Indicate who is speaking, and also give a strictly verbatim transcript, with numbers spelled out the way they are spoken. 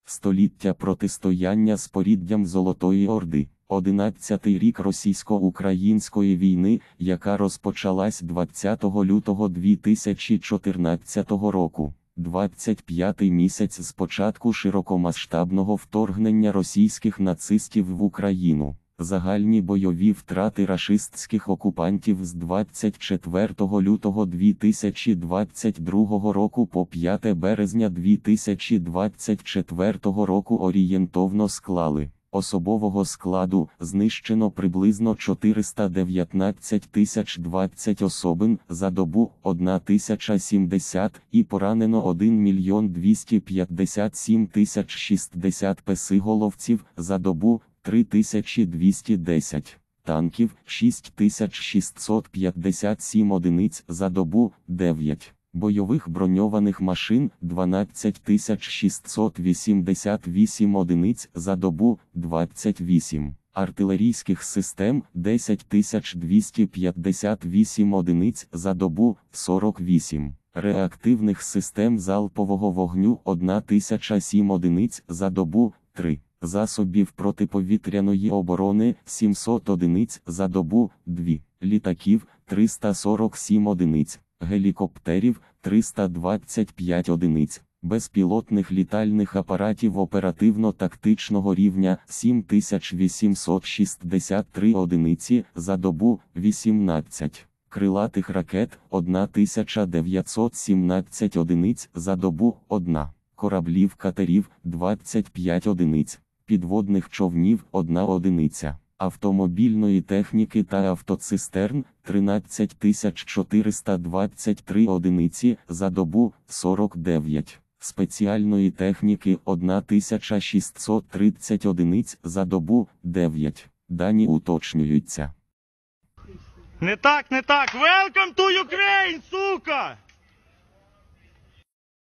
Speaker 1: Століття протистояння з поріддям Золотої Орди. Одинадцятий рік російсько-української війни, яка розпочалась двадцятого лютого дві тисячі чотирнадцятого року. двадцять п'ятий місяць з початку широкомасштабного вторгнення російських нацистів в Україну. Загальні бойові втрати рашистських окупантів з двадцять четвертого лютого дві тисячі двадцять другого року по п'яте березня дві тисячі двадцять четвертого року орієнтовно склали: особового складу знищено приблизно чотириста дев'ятнадцять тисяч двадцять особин за добу одна тисяча сімдесят і поранено один мільйон двісті п'ятдесят сім тисяч шістдесят песиголовців за добу три тисячі двісті десять, танків шість тисяч шістсот п'ятдесят сім одиниць за добу дев'ять, бойових броньованих машин дванадцять тисяч шістсот вісімдесят вісім одиниць за добу двадцять вісім, артилерійських систем десять тисяч двісті п'ятдесят вісім одиниць за добу сорок вісім, реактивних систем залпового вогню одна тисяча сім одиниць за добу три. Засобів протиповітряної оборони сімсот одиниць за добу два, літаків триста сорок сім одиниць, гелікоптерів триста двадцять п'ять одиниць, безпілотних літальних апаратів оперативно-тактичного рівня сім тисяч вісімсот шістдесят три одиниці за добу вісімнадцять, крилатих ракет одна тисяча дев'ятсот сімнадцять одиниць за добу одна, кораблів катерів двадцять п'ять одиниць, підводних човнів одна одиниця, автомобільної техніки та автоцистерн тринадцять тисяч чотириста двадцять три одиниці за добу сорок дев'ять, спеціальної техніки одна тисяча шістсот тридцять одиниць за добу дев'ять. Дані уточнюються.
Speaker 2: Не так, не так. Welcome to Ukraine!